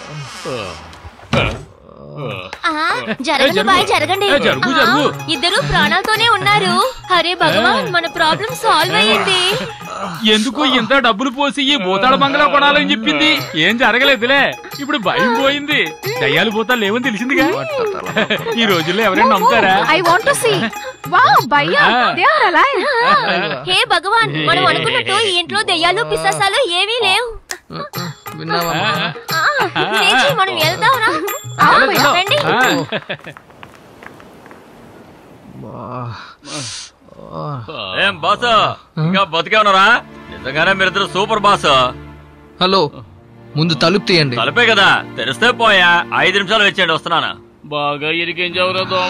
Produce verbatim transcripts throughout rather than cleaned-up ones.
జరగండి బాయ్ జరగండి. ఇద్దరు ప్రాణాలతోనే ఉన్నారు. అరే భగవాన్, మన ప్రాబ్లం సాల్వ్ అయ్యింది. ఎందుకు ఇంత డబ్బులు పోసి ఈ భూతాళ బంగ్లా కొనాలని చెప్పింది? ఏం జరగలేదులే, ఇప్పుడు భయం పోయింది. దయ్యాలు భూతాలు లేవని తెలిసిందిగా. ఈ రోజుల్లో ఎవరైనా నమ్ముతారా? I want to see. Wow భయ్యా, దే ఆర్ అలైవ్. హే భగవాన్, మనం అనుకున్నట్టు ఈ ఇంట్లో దయ్యాలు పిశాచాలు ఏమీ లేవు. మనం వెళ్దాంరా. రండి. ఏం బాసు, ఇంకా బతికే ఉన్నారా? నిజంగానే మీరిద్దరు సూపర్ బాసు. హలో, ముందు తలుపు తీయండి. తలుపే కదా, తెరిస్తే పోయా. ఐదు నిమిషాలు వచ్చేయండి, వస్తున్నాను. బాగా ఇరికించవురా దోమ.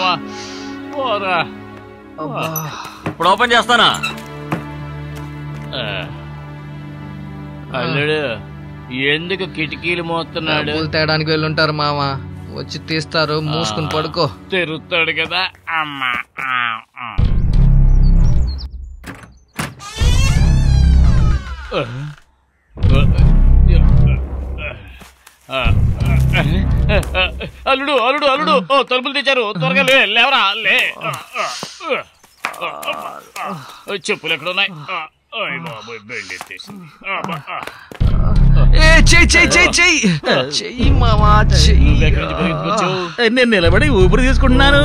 ఇప్పుడు ఓపెన్ చేస్తానా? అల్లుడు ఎందుకు కిటికీలు మోస్తున్నాడు? తేడానికి వెళ్ళుంటారు మామ, వచ్చి తీస్తారు. మూసుకుని పడుకో. తిరుగుతాడు కదా అమ్మా. అల్లుడు అల్లుడు అల్లుడు ఓ తలుపులు తెచ్చారు, త్వరగా లే. లేవరా లే. చెప్పులు ఎక్కడున్నాయి? నేను నిలబడి ఊపిరి తీసుకుంటున్నాను.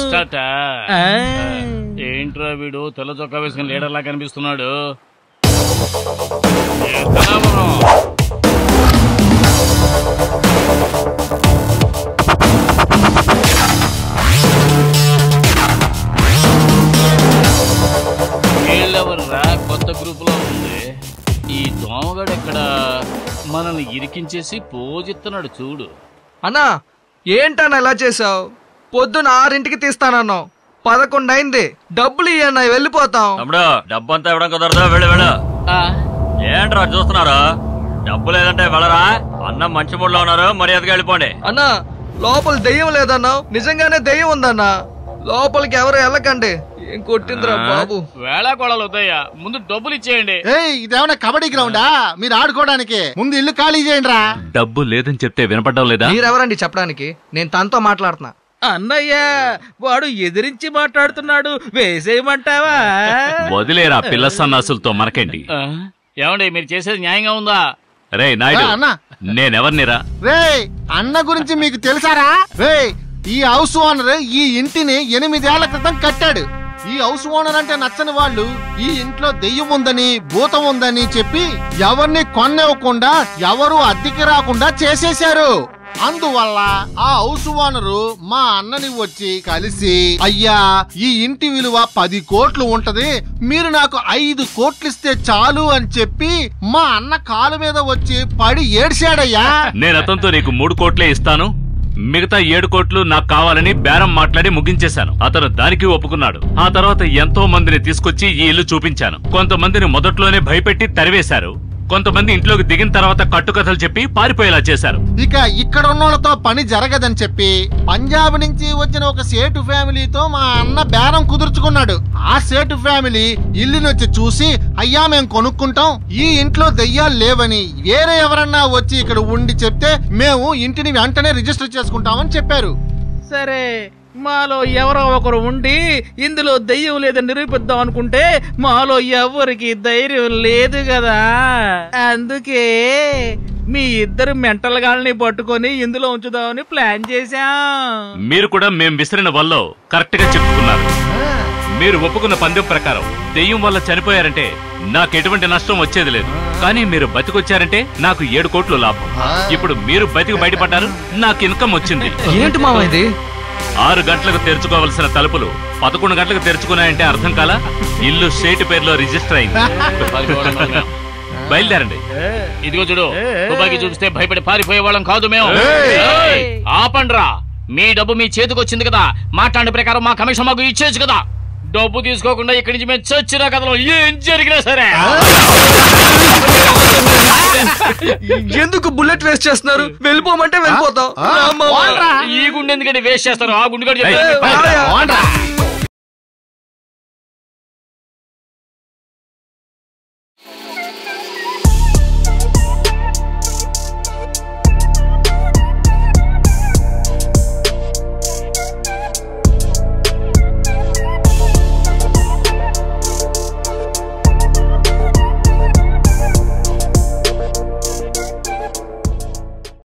ఏంట్రా వీడు తెల్ల చొక్కా వేసుకుని లీడర్ లా కనిపిస్తున్నాడు? వీళ్ళెవర్రా కొత్త గ్రూప్ లో ఉంది? ఈ దోమగాడు ఎక్కడ మనల్ని ఇరికించేసి పోజిస్తున్నాడు చూడు. అన్నా ఏంటన్నా ఇలా చేసావు? పొద్దున ఆరింటికి తీస్తానన్నావు, పదకొండు అయింది. డబ్బులు ఇయ్యన్నా, వెళ్ళిపోతాం. తమ్ముడు డబ్బంతా ఇవ్వడం కుదరదు, వెళ్ళు వెళ్ళు. ఏంట్రా చూస్తున్నారు? డబ్బు లేదంటే వెళ్ళరా? అన్నం మంచి మూడ్లో ఉన్నారు, మర్యాదగా వెళ్ళిపోండి. అన్నా లోపల దెయ్యం లేదన్నావు, నిజంగానే దెయ్యం ఉందన్నా. లోపలికి ఎవరు వెళ్ళకండి. ఏం కొట్టిందిరా బాబు? వేళా కొడాలు వద్దయ్యా, ముందు డబ్బులు ఇచ్చేయండి. ఇదేమన్నా కబడ్డీ గ్రౌండా మీరు ఆడుకోవడానికి? ముందు ఇల్లు ఖాళీ చేయండి రా. డబ్బు లేదని చెప్తే వినపడ్డం లేదా? మీరెవరండి చెప్పడానికి? నేను తనతో మాట్లాడుతున్నా. అన్నయ్య వాడు ఎదిరించి మాట్లాడుతున్నాడు, వేసేయమంటావా? వదిలేరా పిల్ల సన్నాసులతో మనకేంటి? ఏమండి మీరు చేసేది న్యాయంగా ఉందా? రే నాయుడు, నేనెవర్నిరా? రే అన్న గురించి మీకు తెలుసారా? రే ఈ హౌస్ ఓనర్ ఈ ఇంటిని ఎనిమిదేళ్ల క్రితం కట్టాడు. ఈ హౌస్ ఓనర్ అంటే నచ్చని వాళ్ళు ఈ ఇంట్లో దెయ్యం ఉందని భూతం ఉందని చెప్పి ఎవరిని కొనివ్వకుండా, ఎవరు అద్దెకి రాకుండా చేసేశారు. అందువల్ల ఆ హౌస్ ఓనరు మా అన్నని వచ్చి కలిసి, అయ్యా ఈ ఇంటి విలువ పది కోట్లు ఉంటది, మీరు నాకు ఐదు కోట్లు ఇస్తే చాలు అని చెప్పి మా అన్న కాలు మీద వచ్చి పడి ఏడ్చాడయ్యా. నేను అతనితో నీకు మూడు కోట్లే ఇస్తాను, మిగతా ఏడు కోట్లు నాకు కావాలని బేరం మాట్లాడి ముగించేశాను. అతను దానికి ఒప్పుకున్నాడు. ఆ తర్వాత ఎంతో మందిని తీసుకొచ్చి ఈ ఇల్లు చూపించాను. కొంతమందిని మొదట్లోనే భయపెట్టి తరివేశారు, కొంతమంది ఇంట్లోకి దిగిన తర్వాత కట్టుకథలు చెప్పి పారిపోయేలా చేశారు. ఇక ఇక్కడ ఉన్నోళ్ళతో పని జరగదని చెప్పి పంజాబ్ నుంచి వచ్చిన ఒక సేటు ఫ్యామిలీతో మా అన్న బేరం కుదుర్చుకున్నాడు. ఆ సేటు ఫ్యామిలీ ఇల్లుని వచ్చి చూసి, అయ్యా మేము కొనుక్కుంటాం, ఈ ఇంట్లో దెయ్యాలు లేవని వేరే ఎవరన్నా వచ్చి ఇక్కడ ఉండి చెప్తే మేము ఇంటిని వెంటనే రిజిస్టర్ చేసుకుంటామని చెప్పారు. సరే, మాలో ఎవరో ఒకరు ఉండి ఇందులో దయ్యం లేదని నిరూపిద్దాం అనుకుంటే మాలో ఎవరికి ధైర్యం లేదు కదా. అందుకే మీ ఇద్దరు మెంటల్ గాల్ని పట్టుకొని ఇందులో ఉంచుదామని ప్లాన్ చేశాం. మీరు కూడా మేం విసిరిన వల్ల కరెక్ట్ గా చెప్పుకున్నారు. మీరు ఒప్పుకున్న పందెం ప్రకారం దెయ్యం వల్ల చనిపోయారంటే నాకు ఎటువంటి నష్టం వచ్చేది లేదు, కానీ మీరు బతికొచ్చారంటే నాకు ఏడు కోట్లు లాభం. ఇప్పుడు మీరు బతికి బయటపడ్డారు, నాకు ఇన్కమ్ వచ్చింది. ఏంటి మామ ఇది? ఆరు గంటలకు తెరుచుకోవాల్సిన తలుపులు పదకొండు గంటలకు తెరుచుకున్నాయంటే అర్థం కాలా? ఇల్లు స్టేట్ పేరులో రిజిస్టర్ అయింది. బయలుదేరండి. ఇదిగో చూడు, తుపాకీ చూపిస్తే భయపడి పారిపోయే వాళ్ళం కాదు మేము. ఆపండ్రా, మీ డబ్బు మీ చేతికి వచ్చింది కదా, మాట్లాడిన ప్రకారం మా కమిషన్ మాకు ఇచ్చేచ్చు కదా. డబ్బు తీసుకోకుండా ఇక్కడి నుంచి మేము చచ్చిన కథలో ఏం జరిగినా సరే. ఎందుకు బుల్లెట్ వేస్ట్ చేస్తున్నారు? వెళ్ళిపోమంటే వెళ్ళిపోతాం. ఈ గుండె ఎందుకంటే వేస్ట్ చేస్తారు? ఆ గుండె